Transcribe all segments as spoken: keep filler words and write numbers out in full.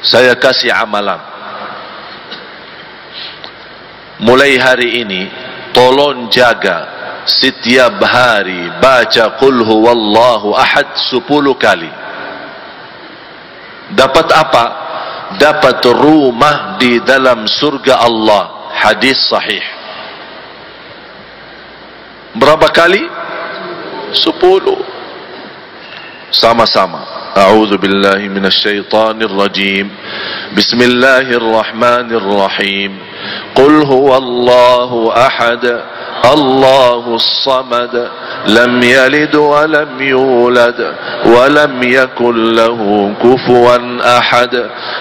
Saya kasih amalan. Mulai hari ini, tolong jaga setiap hari baca Qul huwallahu ahad sepuluh kali. Dapat apa? Dapat rumah di dalam surga Allah. Hadis sahih. Berapa kali? Sepuluh. Sama-sama. A'udzu billahi minasyaitonir rajim. Bismillahirrahmanirrahim. Qul huwallahu ahad, Allahus samad, lam yalid wa lam yulad wa lam yakul lahu kufuwan ahad.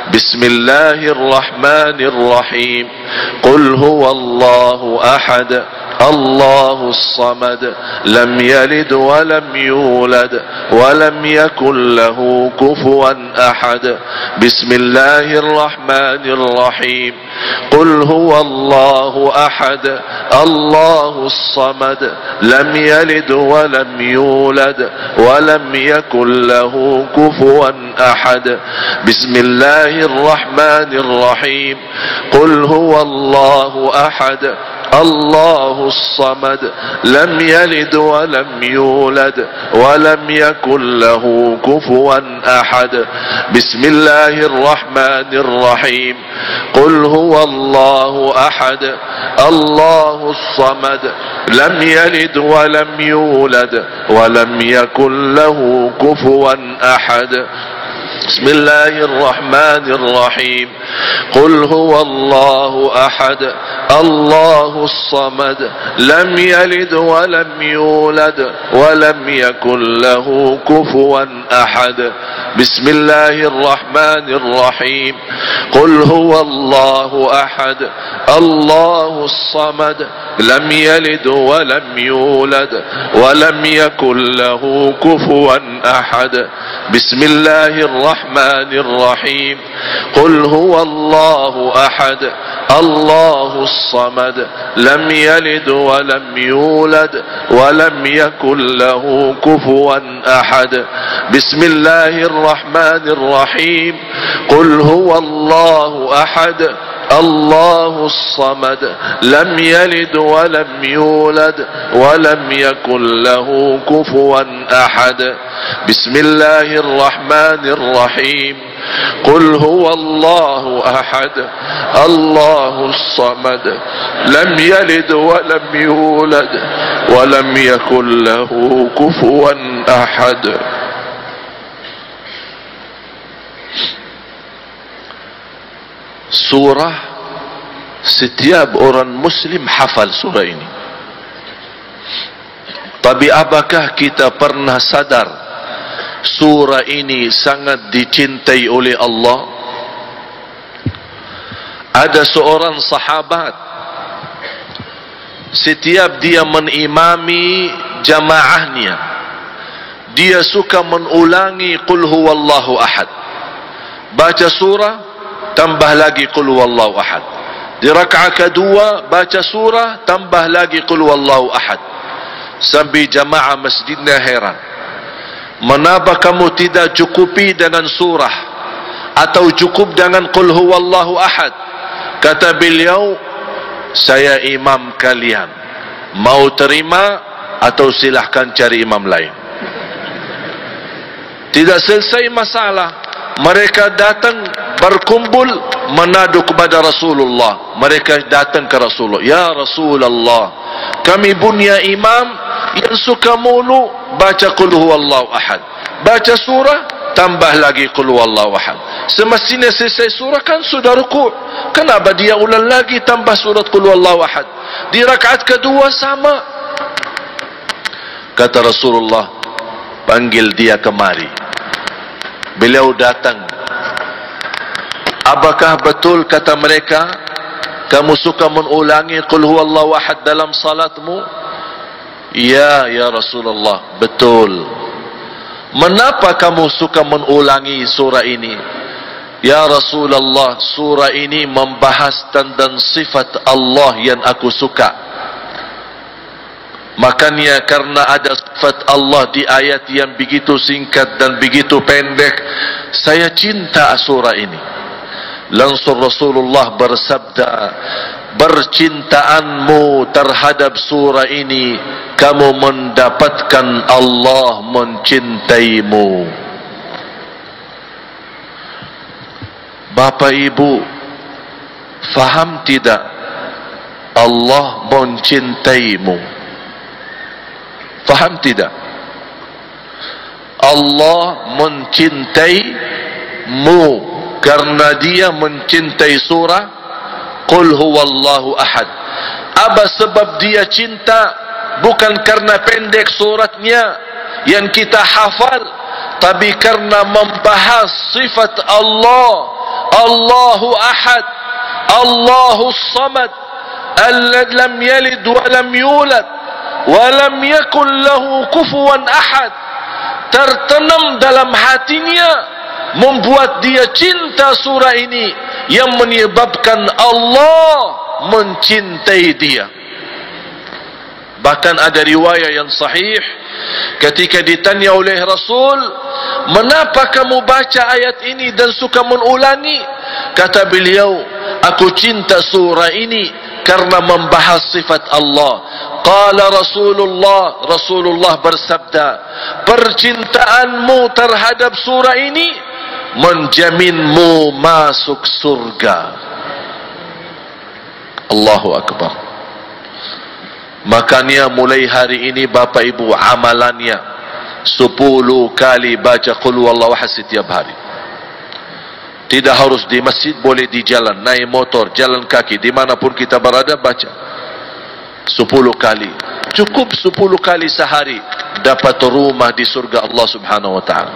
Bismillahirrahmanirrahim. Qul huwallahu ahad, Allahus samad, lam yalid wa lam yulad wa lam yakul lahu kufuwan ahad. Bismillahirrahmanirrahim. Qul huwallahu ahad, Allahus samad, lam yalid wa lam yulad wa lam yakul lahu kufuwan ahad. Bismillahirrahmanirrahim. Qul huwallahu ahad, Allahus samad, lam yalid wa lam yulad wa lam yakul lahu kufuwan ahad. Bismillahirrahmanirrahim. Qul huwallahu ahad, Allahus samad, lam yalid wa lam yulad wa lam yakul lahu kufuwan ahad. Bismillahirrahmanirrahim. Qul huwallahu ahad, Allahus samad, lam yalid wa lam yulad wa lam yakul lahu kufuwan ahad. Bismillahirrahmanirrahim. Qul huwallahu ahad, Allahus samad, lam yalid wa lam yulad wa lam yakul lahu kufuwan ahad. Bismillahirrahmanirrahim. Qul huwallahu ahad, Allahus samad, lam yalid wa lam yulad wa lam yakul lahu kufuwan ahad. Bismillahirrahmanirrahim. Qul huwallahu ahad, Allahus samad, lam yalid wa lam yulad wa lam yakul lahu kufuwan ahad. Bismillahirrahmanirrahim. Qul huwallahu ahad, Allahus samad, lam yalid wa lam yulad wa lam yakul lahu kufuwan ahad. Surah, setiap orang Muslim hafal surah ini. Tapi apakah kita pernah sadar surah ini sangat dicintai oleh Allah? Ada seorang sahabat, setiap dia menimami jamaahnya, dia suka mengulangi Qul huwallahu ahad. Baca surah, tambah lagi Qul huwallahu ahad. Di rakaat kedua baca surah, tambah lagi Qul huwallahu ahad. Sampai jamaah masjidnya heran, mengapa kamu tidak cukupi dengan surah atau cukup dengan Qul huwallahu ahad? Kata beliau, saya imam kalian, mau terima atau silahkan cari imam lain. Tidak selesai masalah, mereka datang berkumpul menadu kepada Rasulullah. Mereka datang ke Rasulullah, ya Rasulullah, kami punya imam yang suka mulu baca Qul huwallahu ahad, baca surah tambah lagi Qul huwallahu ahad. Semestinya selesai surah kan sudah ruku', kenapa dia ulang lagi tambah surat Qul huwallahu ahad? Di rakaat kedua sama. Kata Rasulullah, panggil dia kemari. Beliau datang. Apakah betul kata mereka, kamu suka mengulangi Qul huwallahu ahad dalam salatmu? Ya, ya Rasulullah, betul. Mengapa kamu suka mengulangi surah ini? Ya Rasulullah, surah ini membahas tentang sifat Allah yang aku suka. Makanya karena ada sifat Allah di ayat yang begitu singkat dan begitu pendek, saya cinta surah ini. Langsung Rasulullah bersabda, bercintaanmu terhadap surah ini, kamu mendapatkan Allah mencintaimu. Bapak Ibu, faham tidak? Allah mencintaimu. Faham tidak? Allah mencintaimu karena dia mencintai surah Qul huwallahu ahad. Apa sebab dia cinta? Bukan karena pendek suratnya yang kita hafal, tapi karena membahas sifat Allah. Allahu ahad, Allahu samad, alladzi lam yalid wa lam yulad wa lam yakul lahu kufuwan ahad. Tertanam dalam hatinya, membuat dia cinta surah ini, yang menyebabkan Allah mencintai dia. Bahkan ada riwayat yang sahih, ketika ditanya oleh Rasul, mengapa kamu baca ayat ini dan suka mengulangi? Kata beliau, aku cinta surah ini karena membahas sifat Allah. Qala Rasulullah, Rasulullah bersabda, percintaanmu terhadap surah ini menjaminmu masuk surga. Allahu Akbar. Makanya mulai hari ini Bapak Ibu, amalannya sepuluh kali baca Qul huwallahu ahad setiap hari. Tidak harus di masjid, boleh di jalan, naik motor, jalan kaki, dimanapun kita berada, baca sepuluh kali. Cukup sepuluh kali sehari, dapat rumah di surga Allah Subhanahu wa ta'ala.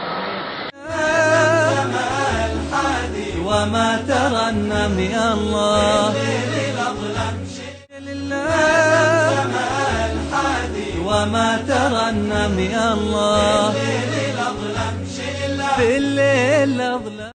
وما ترنم يا الله وما ترنم يا الله في الليل أظلم